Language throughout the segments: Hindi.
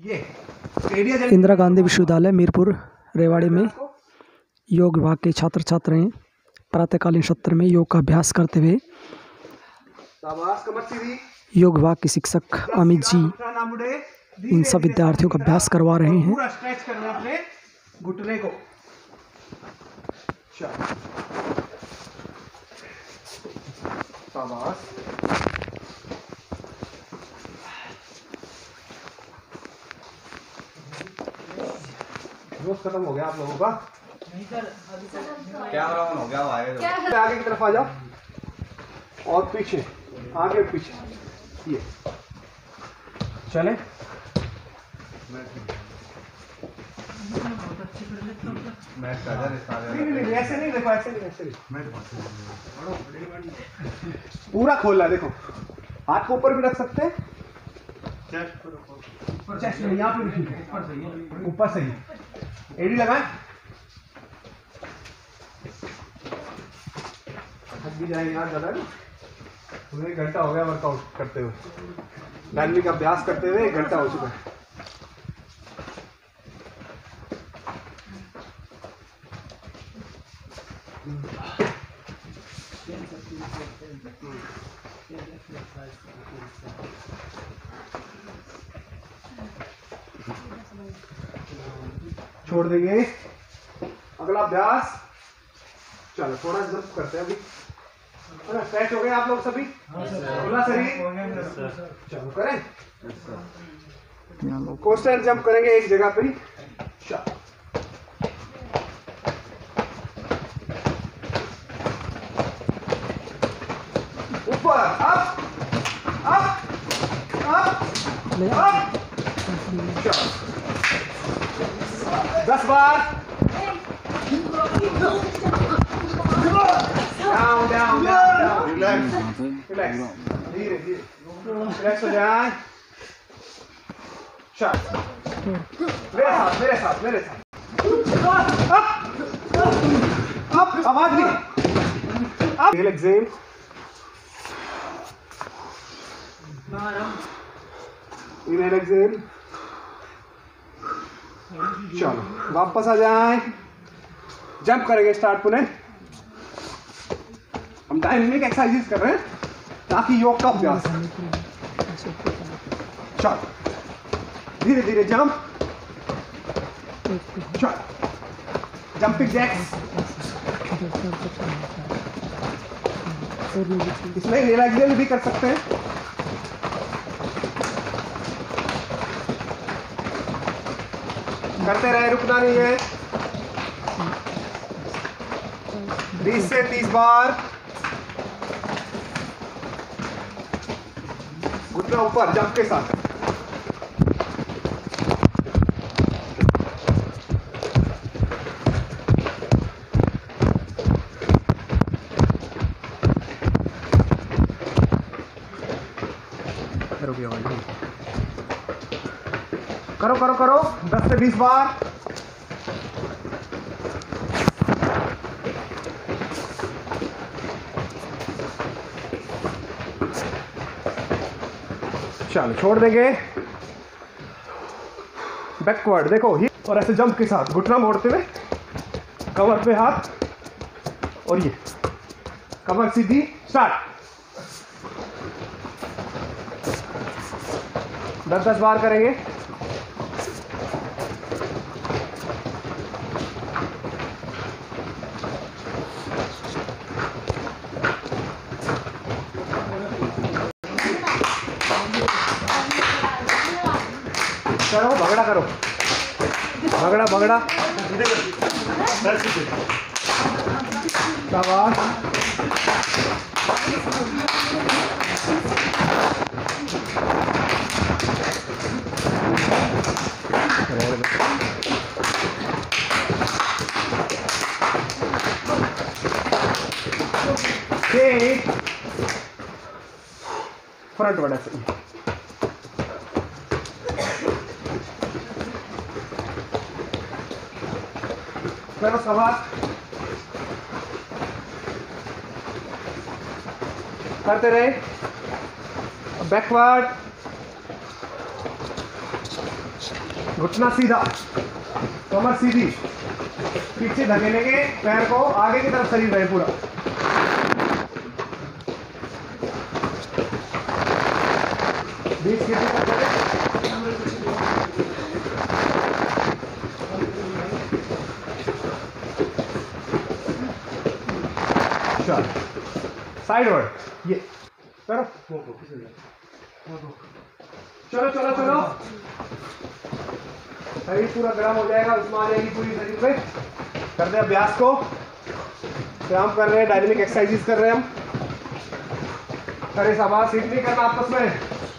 इंदिरा गांधी विश्वविद्यालय मीरपुर रेवाड़ी में योग विभाग के छात्र छात्राएं प्रातःकालीन सत्र में योग का अभ्यास करते हुए योग विभाग के शिक्षक अमित जी इन सब विद्यार्थियों का अभ्यास करवा रहे हैं। पूरा स्ट्रेच करना है अपने घुटने को। शाबाश। जोश खत्म हो गया आप लोगों का? नहीं सर, कैमरा ऑन हो गया, आएगा। आगे की तरफ आ जाओ और पीछे, आगे पीछे, ये चले। नहीं, ऐसे नहीं, देखो ऐसे नहीं, ऐसे नहीं। पूरा खोलना है, देखो हाथ को ऊपर भी रख सकते हैं। चेस्ट में यहाँ पे भी ऊपर सही। एडी लगाए, थक भी जाएंगे यार ज़्यादा ना। तुम्हें 1 घंटा हो गया वर्कआउट करते हुए, डायनामिक अभ्यास करते हुए 1 घंटा हो चुका है। छोड़ देंगे। अगला अभ्यास, चलो थोड़ा जंप करते हैं अभी। स्ट्रेच हो गए आप लोग सभी? खुला शरीर, चलो करें। कोस्टर जंप करेंगे एक जगह पे। ऊपर, अप अप अप अप। 10 बार। Down down down. Relax relax, धीरे धीरे रिलैक्स हो जाए। चल मेरे साथ मेरे साथ मेरे साथ। अप आवाज नहीं। Up exhale. Inhale exhale. चलो वापस आ जाए। जंप करेंगे स्टार्ट पुनः। हम डायनामिक एक्सरसाइज कर रहे हैं ताकि योग का अभ्यास। चलो धीरे धीरे जंप। चलो जंपिंग जैक्स। इसमें रिलैक्सेशन भी कर सकते हैं। करते रहे, रुकना नहीं है। 20 से 30 बार। घुटना ऊपर जंप के साथ। करो करो करो 10 से 20 बार। चलो छोड़ देंगे। बैकवर्ड देखो ही, और ऐसे जंप के साथ घुटना मोड़ते हुए कमर पे हाथ, और ये कमर सीधी। स्टार्ट। 10-10 बार करेंगे। करो भगड़ा, करो भगड़ा भगड़ा। शाबाश। फ्रंट बड़ा सही। करो शाबाश। करते रहे। बैकवर्ड घुटना सीधा, कमर सीधी, पीछे धकेलेंगे पैर को, आगे की तरफ शरीर रहे पूरा। बीच की साइड वर्ड, ये करो। चलो चलो चलो, शरीर पूरा गर्म हो जाएगा, उसमें आ जाएगी पूरी शरीर पे। कर रहे अभ्यास को, व्यायाम कर रहे हैं, डायनेमिक एक्सरसाइजेस कर रहे हैं हम। करे शाबाश, हिट नहीं करना आपस में,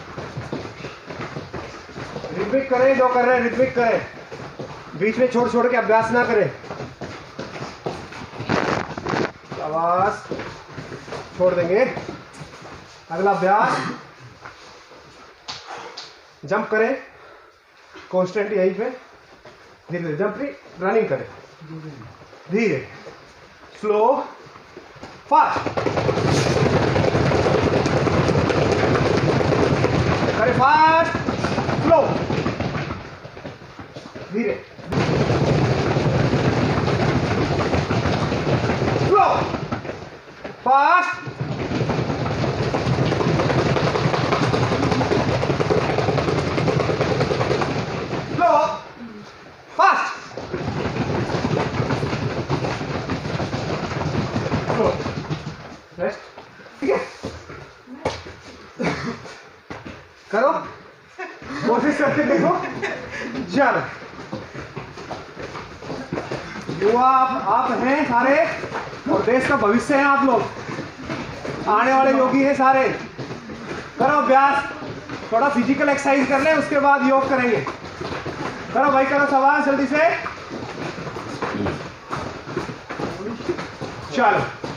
रिदमिक करें, जो कर रहे हैं रिदमिक करें, बीच में छोड़ छोड़ के अभ्यास ना करें। शाबाश, छोड़ देंगे। अगला अभ्यास, जंप करें कांस्टेंट यहीं पे, धीरे धीरे जंप नहीं, रनिंग करें, धीरे स्लो फास्ट, करें फास्ट स्लो, धीरे slow fast, slow fast, slow rest. ठीक है, करो, कोशिश करके देखो। चल, युवा आप हैं सारे, और देश का भविष्य हैं आप लोग, आने वाले योगी हैं सारे। करो अभ्यास, थोड़ा फिजिकल एक्सरसाइज कर लें, उसके बाद योग करेंगे। करो भाई, करो सवाल जल्दी से। चलो